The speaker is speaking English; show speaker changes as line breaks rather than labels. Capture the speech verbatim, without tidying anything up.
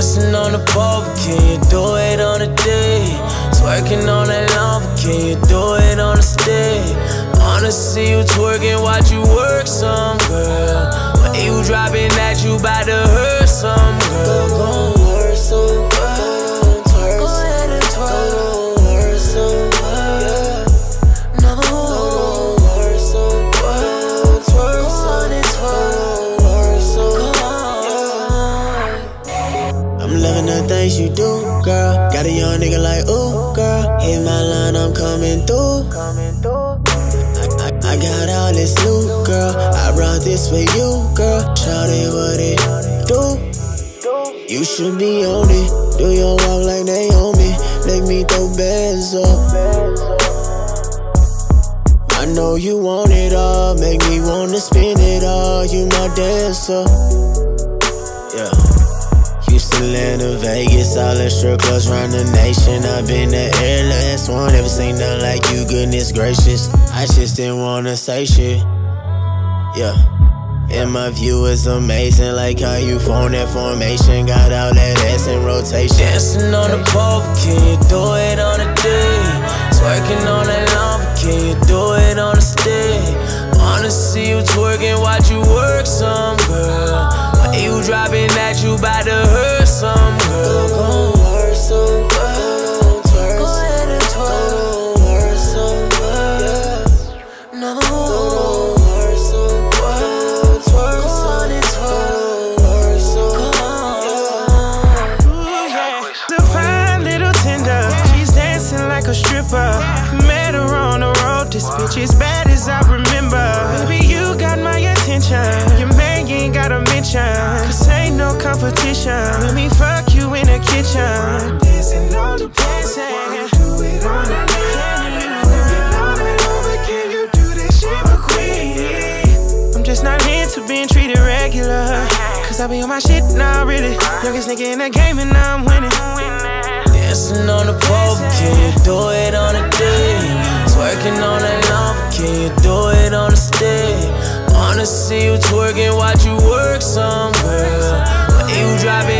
Dancing on the pole, can you do it on the day? Twerking on that lumber, can you do it on the stage? Wanna see you twerking, watch you work some, girl. When you dropping that, you bout to hurt some, girl. Gon' hurt some, girl. Twerk, go ahead and twerk. Gon' hurt some, girl. No, gon' hurt some, girl. Twerk, son, and twerk. Hurt some, girl. I'm loving the things you do, girl. Got a young nigga like, ooh, girl. Hit my line, I'm coming through. I got all this loot, girl. I brought this for you, girl. Shawty, what it do? You should be on it. Do your walk like Naomi. Make me throw bands up. I know you want it all. Make me wanna spin it all. You my dancer. Yeah. Houston, Atlanta, Vegas, all the strip clubs round the nation. I've been the airless one, never seen nothing like you, goodness gracious. I just didn't wanna say shit, yeah. And my view is amazing, like how you form that formation. Got all that ass in rotation. Dancing on the pole, can you do it on the day? Twerking on that lumber, can you do it on the stage? Wanna see you twerking, watch you work some, girl. When you dropping that, you bout to hurt some, girl. Gon' hurt some, girl. Twerk, go ahead and twerk. Gon' hurt some, girl. No, gon' hurt some, girl. Twerk, son, and twerk. Hurt some, girl.
Ooh, yeah. The fine little tender, she's dancing like a stripper. Met her on the road, this bitch is bad as I remember. Baby, you got my attention. Your man ain't gotta mention, cause ain't no competition. Let me fuck you in the kitchen. Dancing on the dancing. Do it on the can you, can you do this shit for queen? I'm just not into being treated regular, cause I be on my shit now, really. Youngest nigga in the game and now I'm winning.
Dancing on the pole, can you do it on the day? Twerking on that lumber, can you do it on the stage? Wanna see you twerking, watch you work some, girl. When you drop it